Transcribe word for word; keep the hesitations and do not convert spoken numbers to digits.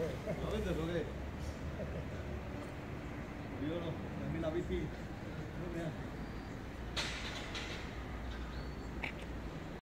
Avete dove? Io no, non mi la bici. Non mi